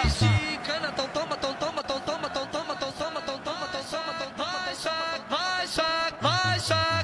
mexicana, tão toma, tão toma, tão toma, tão toma, tão toma, tão toma, tão toma, toma, vai, vai, vai,